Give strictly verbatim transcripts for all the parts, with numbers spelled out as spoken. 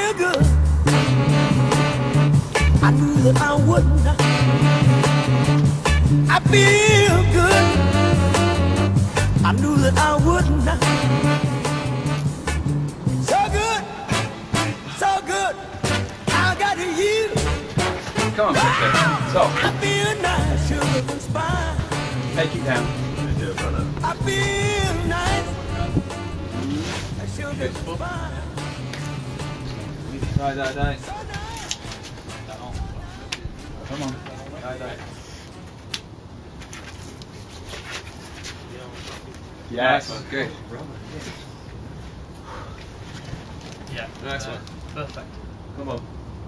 feel good. I knew that I wouldn't. I feel good. I knew that I wouldn't. So good, so good. I got you. Come on, Christian. So. I feel nice, sugar and spine. Take it down. I feel nice. Sugar and spine. Try that down. Come on. Try that. Yes. Nice. Good. Yeah. Nice one. Perfect. Come on.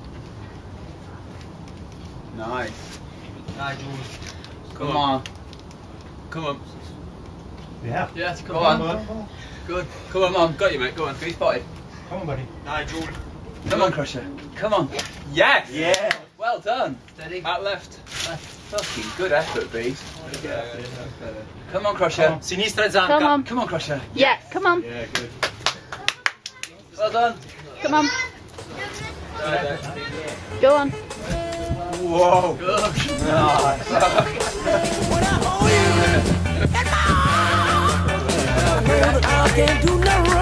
Nice. Nigel. Come, Come on. on. Come on. Yeah. Yeah, come Go on. on. Good. Come on, Mum. Got you, mate. Go on. Get spotted. Come on, buddy. Nigel. Come on, Crusher. Come on. Yes. Yeah. Well done. Steady. Out left. Left. Fucking good effort, Bees. Yeah, yeah, yeah. Come on, Crusher. Sinistra zanca. Come on. Come on, Crusher. Yeah, come on. Yeah, good. Well done. Come on. Right there. Go on. Whoa. Good. Nice. When I hold you, and I can't do no